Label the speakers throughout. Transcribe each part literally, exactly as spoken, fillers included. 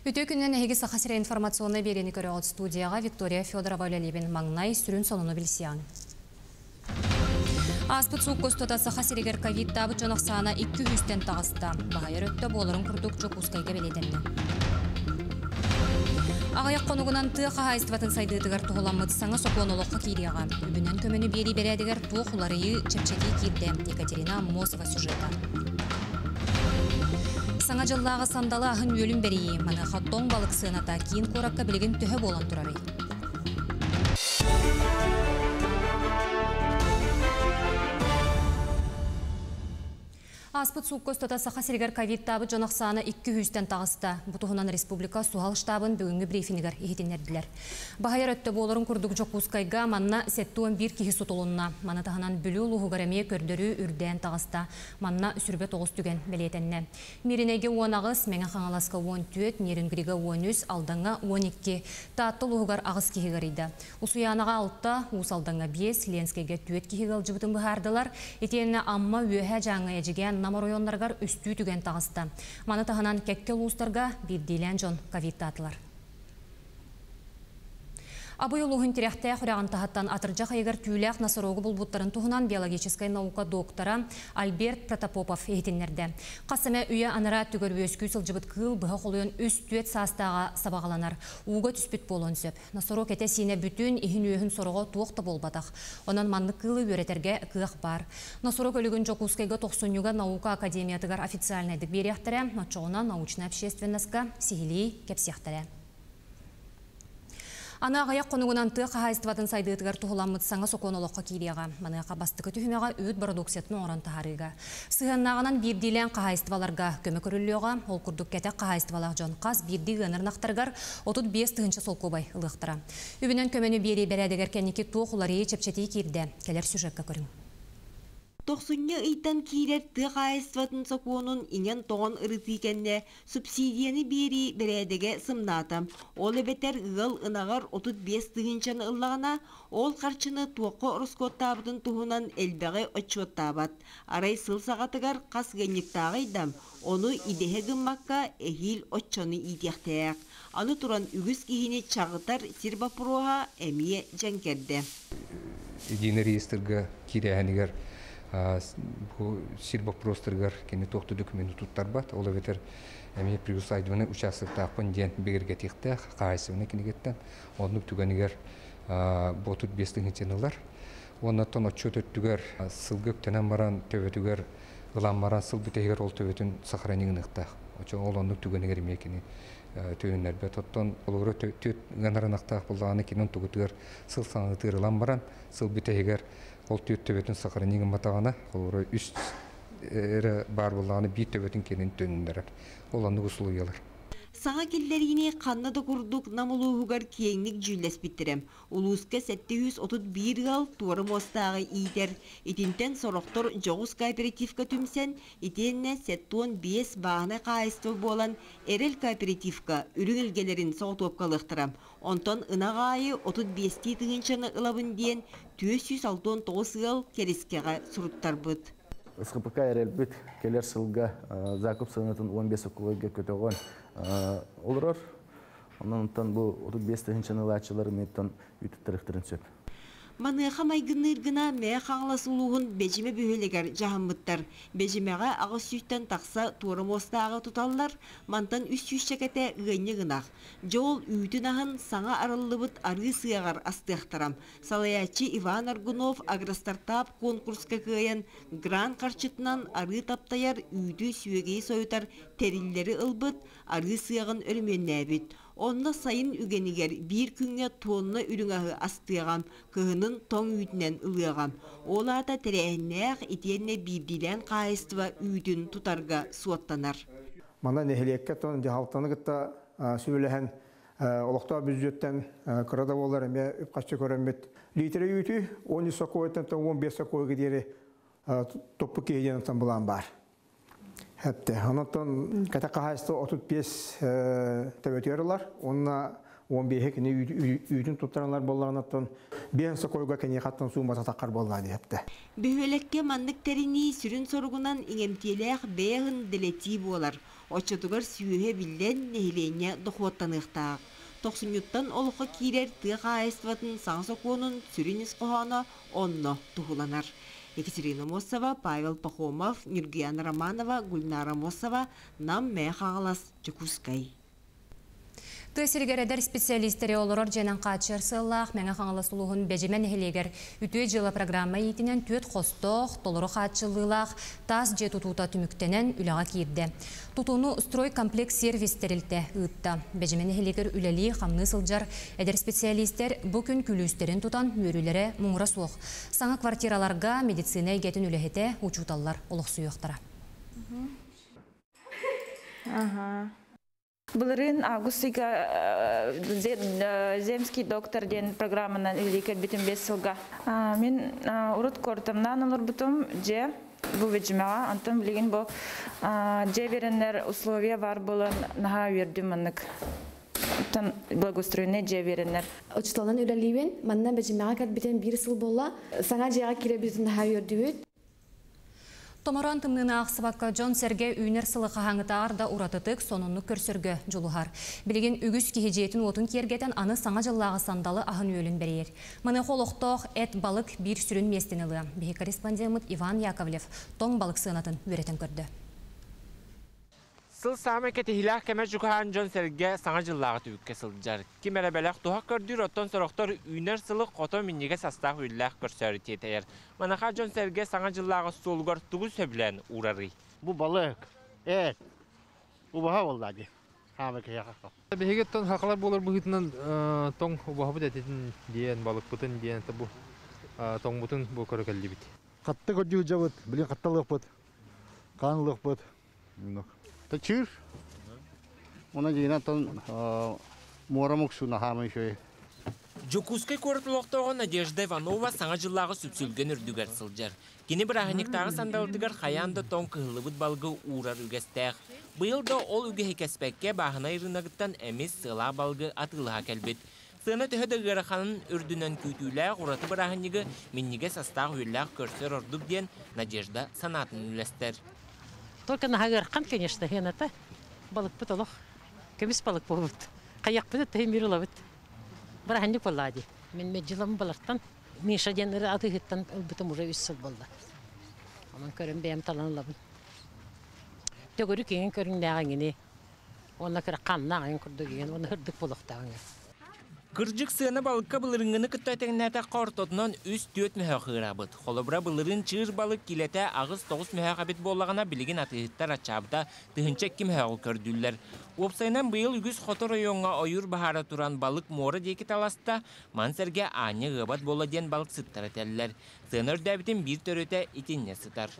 Speaker 1: Үтө күннен әйгі сақасыра информационный берені көрі от студияға Виктория Федорова Лебен маңнай сүрін сонуны білсиян. Аспыт суық көстөта сақасырегер ковид табы жонақсана екі жүзден тағыста. Бағайыр өтті болырын күрдік жоқ ұскайға беледенді. Ағаяқ қонуғынан тұқ ағайыстыватын сайдыдығар тұғыламыд саңа соқуын олыққа кейдеға. Үбінен көмені бері бередігер тұқ ұларыйы чепчеті кейді. Екатерина Мосова сюжета. Саңа жыллағы сандалы ағын өлім берейі. Маны қаттон балық сыйната кейін қораққа білген түхі болан тұрары. Аспыт суық көстөта сақасырегер ковид табы жонақсаны екі жүзден тағыста. Бұтығынан республика суғал штабын бүгінгі брифингер ехетенерділер. Бағайыр өтті болырын күрдік жоқ ұскайға манна сеттуын бір кихи сутылынна. Маны тағынан бүлі ұлығыгараме көрдірі үрден тағыста. Манна үсірбе тоғыз түген білетенне. Мерінеге он ағыз, мәңі қаңаласқа он төрт, нерінгіриге он үш, алдаңа он екі. Таатты ұлығығар ағыз кихи ғарыйды. Усуянаға алтта, ұс алдаңа бес, ленскеге төт кихи ғал жыбытын бұхардылар. Етеніне амма өйе жаңа ежіген намаройонларғар үсті түген тағысты. Маны тағынан кәккел ұстарға бірдейлен жон ковид татылар. Абы ұлығын теряқтай құраған тағаттан атыржақ айығыр түйіләқ насырогы бұлбұттарын тұғынан биологическай наука доктора Альберт Протопопов ехетенлерді. Қасыме үйе анара түгір өскүй сылжыбыт кыл бұға қолуын үст түйет састаға сабағаланар. Уға түспет болуын сөп. Насырог әте сине бүтін ихін өйін сорығы туақты болбадақ. Онан манны кылы өретерге кыақ бар. Насырог өлігін жоқ ұскайға тоқсынюға наука академиятығар официальнайдық берияқтыры, матчоғына научно-общественностка сихили кепсияқтыры. Ана ағаяқ қонуғынан тұқ қағайыстыватын сайдығытығар тұғыламыд саңа соқуын олыққа кейдеға. Маныяқа бастықы түхімеға өт парадоксетін оран тахарыға. Сығаннағынан бірдейлен қағайыстываларға көмі көріліуға, ол күрдік кәтек қағайыстывалақ жон қаз бірді ғынырнақтарғар отыз бес тұғынша сол көбай ұлықтыра. Үбінен көмені бері бәрәдігер кәнеке туқ олары чепчеті керді. Келер сюжетқа көрің.
Speaker 2: Тоқсуння ыйтан кийлер тык айыстыватын сокуонун инен тоғын ырытыкенне субсидияны бери бередеге сымнатам. Ол эбетер ығыл ынағар отыз бес тыгынчаны ыллағына, ол қарчыны туаққа ұрыскоттабытын туғынан әлбәғі отчоттабат. Арай сыл сағатыгар қас генниктағайдам, оны идеге гыммакка эхил отчоны идияқтаяқ. Аны туран үгіз кихини чағытар сирбапыруға әмие жәнкерді.
Speaker 3: Единый реестрға кирәхінігер сирбак простыргар кені тоқты документы туттар бат. Ол ветер әме приусайдываны участокта ақпын ден бегерге текті қайсывыны кенегеттен. Онық түгенігер ботут бестің етенілер. Оннаттан отчет өттігер сылгып тенен баран төветігер ғылан баран сыл бітегер ол төветін сақыранығын ұқтақ. Ол онық түгенігер емекені төйінлер бәт. Оттан олғыры төт ғанарын ақтақ болғаны кенен тұғытығыр сыл саңғытығыр ғылан баран сыл бітегер ол түйет төбетін сақыры неген батағана, олары үст әрі бар болағаны бейт төбетін кенен төніндерер. Ол анды ұсылы елір.
Speaker 2: Саңа келлеріне қаннады күрдік намылуғығар кейіңнік жүлдес біттірем. Улуысқа сәтті жүз отыз бір ғал туары мостағы идер. Итінтен сорықтыр жоғыз кооперативка түмсен, итенне сәттуын бес бағына қайысты болан әрел кооперативка үрің үлгелерін соғытуып қалықтырам. Онтан ынағайы отыз бесті тыңыншаны ылабын дейін төс жүз алтын тоғыз ғал керескеға сұрыттар бұд.
Speaker 4: СХПК әрелбіт келер сылға Закуп сығынатын он бес оқылыға көтеғын олырар. Онан бұл отыз бес тыңыншаны лачылары меттен үтіп тарықтырын сөп.
Speaker 2: Маныға майгыныргына мәе қаңласылуғын бәжіме бөхелегер жағымбыттар. Бәжімеға ағыз сүйттен тақса туыры мостағы тұталылар, мантан үс сүйшекеті ғыны ғынақ. Жол үйтін ағын саңа арылыбыт арғы сыяғар астықтарам. Салаячы Иван Аргунов агростартап конкурска күйен гран қарчытынан арғы таптаяр үйді сүйегей сойытар тәрілері ылбыт арғы сыяғын өрменне әбіт. Онна сайын үгенігер бір күнге тонны үріңағы астығам, кығының тоң үйдінен ылығам. Оларда тәрәйіннәқ етенне бірділен қайыстыва үйдін тұтарға суаттанар.
Speaker 5: Мана нәхелекке тон жағалтаны күтті сөйләхен олықта бүзеттен қырада болар әме үпқашты көрімет. Литері үйті он үш сақойттан он бес сақойғы дері топпы кейден бұлан бар. Хәтті. Онытын кәті қағайысты отыз бес тәбетерілер. Онына он бес кини үйтін туттаралар боллағынаттан бенсі койға кені қаттан суымаса таққар болла дейіпті.
Speaker 2: Бөхөлекке маннык терини сүрін соргунан иңемтелех бэхын делети болар. Очотугар сүйе билден нехилене дохуаттанықтақ. Тоқсынюттан олыққа кирер тыға айстватын саңсокуынын сүрін исқоғаны онно тухуланар. Екатерина Мосова, Павел Пахомов, Нюргияна Романова, Гульнара Мосова, нам мехалас Чекускай.
Speaker 1: Төсіргередер специалистері олырыр женен қатшыр сыллақ, мәңі қаңылас ұлығын бәжімен әхелегер үтөй жылы программа етінен төт қостоқ, толыры қатшылылақ, тас же тұтуыта түміктенен үліға кейірді. Тұтуыны строй комплекс сервис терілті ұйтта. Бәжімен әхелегер үләлі қамны сылжар әдер специалистер бүкін күлістерін тұтан мөрілері мұңыра суық. Саңа квартираларға медицина егетін үләхеті ұчуталар олық сүйіқтара.
Speaker 6: Бұлырын августыға земский доктор ден программынан үлікет бітім бес сылға. Мен ұрыт көртімнан олар бұтым же бұл веджімеға, антын білген бұл же веренер условия бар болын наға өрді мұнық. Тан благоустроенный же веренер.
Speaker 7: Очталан үләлейбен, манна беджімеға кәт бітім бір сыл бола, саңа жеға кире бітім наға өрді өт.
Speaker 1: Томоран тымнына ақсыбаққа Джон Серге үйнер сылыққа хаңытағар да ұратытық сонынны көрсіргі жолығар. Білеген үгіз кейжетін отын кергетен аны саңа жыллағы сандалы ағын өлін бәрер. Мұны қолықтоқ әт балық бір сүрін местінілі. Бейі корреспондент Иван Яковлев тоң балық сынатын өретін көрді.
Speaker 8: Сыл саме кәті хилақ кәмә жүкіған Джон Серге саңа жыллағы түбікке сылджар. Кемәрі бәләқ туға көрдір оттон сұрықтар үйнер сылық қото миннеге састақ үйләқ көрсәрі тетәйір. Манаға Джон Серге саңа жыллағы солғар тұғыз сөбілән ұрары.
Speaker 9: Бұл балық, әт, ұбаға олады. Хаме кәйе қаққа.
Speaker 10: Бәйгет тон хақалар болар бұғытынан тоң ұбаға бұд әтетін дейін балық бұтын дейін бұл тоң бұтын бұл көрекәлі біт.
Speaker 9: Қатты көрді жабыт, білен қатталық бұд, қанылық бұд. Тачыр. Она дейін тон морамық суна хаме шөй.
Speaker 8: Жокускай көрітліқтоғы Надежда Иванова саңа жыллағы сүпсілген үрдігер сылжар. Кені бір ағынықтағы сандалдығар қаянды тоң кығылыбыт балғы урар үгестәқ. Бұйылда ол үге хекеспәкке бағына ирынағыттан әмес сыла балғы атылыға кәлбет. Сына түхеді ғырақанын үрдінен күйтіләқ ұраты бір ағынығы меннеге састағы үлләқ көрсер ордып ден Надежда санатын үлестер.
Speaker 11: Только на гырқан, конечно, это балык потолок. Кемис балык повод. Каяк бит, тем мир ловит. Барахник полади. Мен меджилам балартан. Миша ден рады гиттан битум уже үссел болда. Аман көрөн бем талан лабын. Төгөрү кеген көрүн дагыны. Онна кыр каннагын курдуген, оны хырдык болуктагын.
Speaker 8: Кыржык сыны балыкка былырыңыны кыттатеңнәтә картотнан үс төт мәхәгырабыт. Холобра былырын чыр балык киләтә агыз тогыз мәхәбит боллагына билеген атыттар ачабда тыгынча ким хәгыл көрдүлләр. Опсайнан быел үгүз Хото районга ойур бахара туран балык мора деки таласта Мансерге аны гыбат бола ден балык сыттар этәлләр. Сыныр дәбитен бир төрөтә итинне сытар.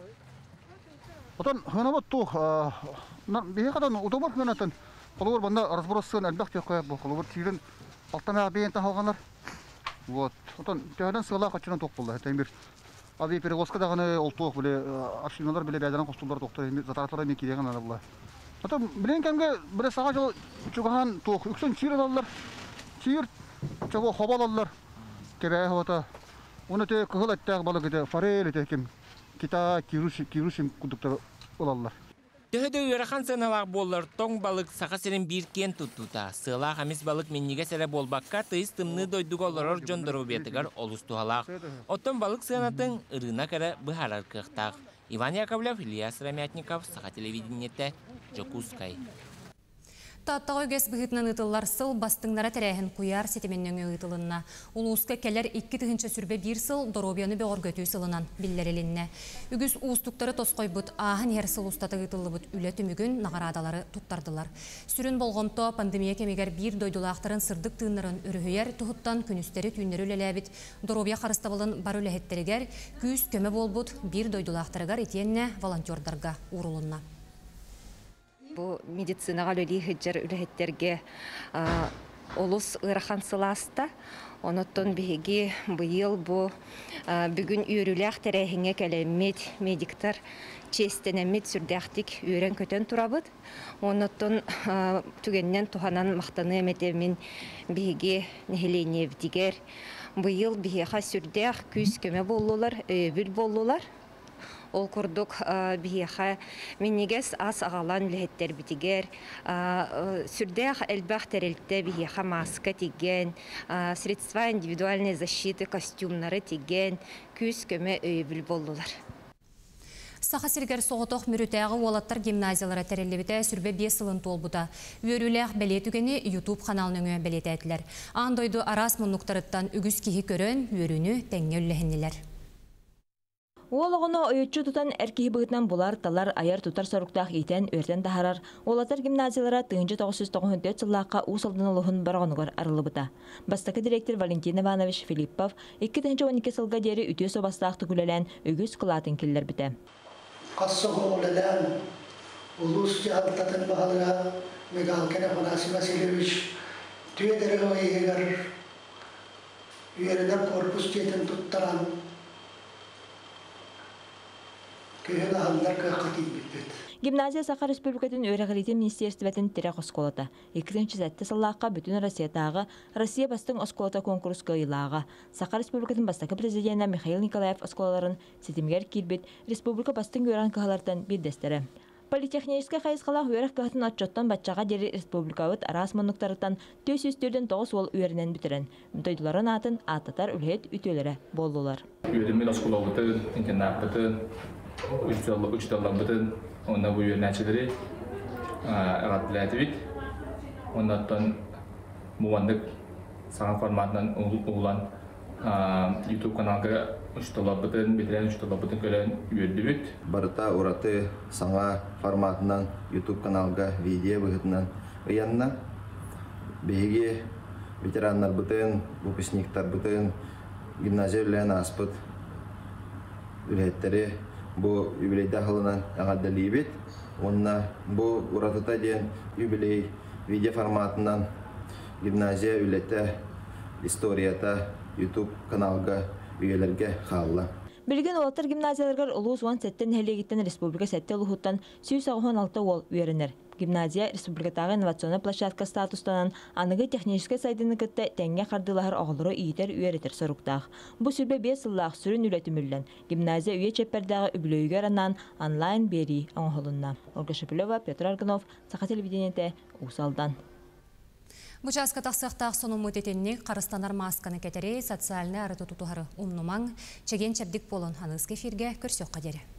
Speaker 9: Отан ханабат тух, бие кадан утобар ханатын. Холобр банда разбросын әлбәк тәкәй бу холобр тирен Алтана бейін тағалғанлар. Вот. Отан тәһәдән сыла қачынан тоқ болды. Тәймір. Аби перевозка дағаны ол тоқ біле аршиналар біле бәдәрін қостылар тоқтар. Затаратара мен кереген ана бұла. Отан білен кәмге біле саға жыл чүгіған тоқ. Үксен чир алалар. Чир чөгі хобал алалар. Кебәе хота. Оны тә кығыл әттәғ балық еді. Фарел еді кем. Кита кирушим күдіктар олалар.
Speaker 8: Төһөдө ырахан сыналақ болар тоң балық сақасырын бір кен тұттута. Сылақ амис балық меннеге сәрі болбаққа тыйыз тымны дойдуға оларор жондыру бетігар олыстуғалақ. Оттон балық сынатын ырына кәрі бұхарар қықтақ. Иван Яковлев, Ильяс Рамятников, Саха телевидениетті, Жокускай.
Speaker 1: Таттағы өгес бұғытынан ұтылар сыл бастыңнара тәрәхін құяр сетеменнің ұтылынна. Улуысқа кәлер екі түгінші сүрбе бір сыл доробияны беғыр көтүй сылынан білдерелінне. Үгіз уыстықтары тосқой бұд ағын ер сыл ұстаты ұтылы бұд үлі түмігін нағарадалары тұттардылар. Сүрін болғымто пандемия кемегер бір дойдулақтарын сырдық тыынларын үріхейер тұхыттан күністері түйіндері үлеләбіт. Доробия қарыстабылын бар үләхеттерігер күз көмі бол бұд бір дойдулақтарығар етенне волонтердарға урулынна.
Speaker 12: Бу медицинаға лөлі хеджер үләхеттерге олус ырахан сыласта. Оноттон биһиги быйыл бу бүгүн үйрүлэх терехиңе келеммит медиктар честенемит сүрдәхтик үйрен көтөн турабыт. Оноттон түгеннен туханан мактаны эметемин биһиги нехеленев дигер. Быйыл биһиха сүрдәх күз көмө боллулар, өбүл боллулар. Ол курдук биһиха миннигес ас агалан лехеттер битигер. Сүрдәх элбах терелтте биһиха маска тиген, средства индивидуальной защиты костюмнары тиген, күз көмө өбүл боллулар.
Speaker 1: Саха сиргер соғытоқ мүрітәғі олаттар гимназиялары тәрелебіті сүрбе бес сылын толбыда. Өріләқ бәле түгені YouTube каналының өң бәлеті әтілер. Андойду арас мұнықтарыттан үгіз кейі көрін, өріні тәңе өлләхінілер.
Speaker 13: Олығыны ойытчу тұтан әркейі бұғытнан бұлар талар аяр тұтар сорықтақ етен өртен тахарар. Олатар гимназиялара тыгынчы тоғыз жүз тоқсан төрт сыллаққа ұсылдың олығын барғанығыр арылы бұта. Бастақы директор Валентин Иванович Филиппов екі мың он екі сылға дері үтіе собастақты күлелен үгіз қылатын келдер біті.
Speaker 14: Қассығы олылан ұлыс жағалтатын бағалыға Мегалкені Фанасий Васильевич түйедері ойығыр үйерінер корпус жетін тұттаран
Speaker 13: Гимназия Саха Республикатын Өрәғілеті Министерстветін тірі қосқолата. екі сәтті сыллаққа бүтін Россиятағы Россия бастың осколата конкурс көйлаға. Саха Республикатын бастақы президенті Михаил Николаев осколаларын сетімгер келбет Республика бастың өран кағалардан бірдестері. Политехнический қайысқалақ өрәқ кағытын отчоттан батчаға дері республикавыт арас мұнықтарыттан төс үстерден тоғыз ол өрінен бітірін. Мүтайдыларын атын аттатар үлхет үтелері болдылар.
Speaker 15: Учителлар бүтін онда бұл өрнәчілері әғаттыләтівік. Ондан мұвандық саған форматынан ұғылан YouTube каналға учителлар бүтін, бетірен учителлар бүтін көлін өрді бүт.
Speaker 16: Барыта ұраты саңа форматынан YouTube каналға видео бұғытынан ұянна. Бейге ветерандар бүтін, выпускниктар бүтін, гимназия үлән аспыт үләттері bu юбилейда халынан аңады лейбет. Онна bu уратыта ден юбилей видео форматынан гимназия үләті историята YouTube каналға үйелерге қалла.
Speaker 13: Білген олаттар гимназияларғар ұлу зуан сәттен әлегеттен республика сәтті ұлғыттан сүйіс ағуын алты ол үйерінер. Гимназия республикатағы инновационный площадка статустанан анығы технический сайдыны күтті тәңге қардылағыр оғылыры үйетер үйеретер сұрықтақ. Бұ сүрбе бес сыллақ сүрін үлетімілден. Гимназия үйе чеппердағы үбілөйгер анан онлайн бері оңғылынна. Ольга Шепелева, Петр Аргунов, Саха телевидениеті, Усалдан.
Speaker 1: Бұчасқа тақсықтақ соның мұтетеніне қарыстанар масканы кәтері социальны арыты тұтуғары ұмнымаң, чеген чәбдік болын аныз кефирге көрсек қадері.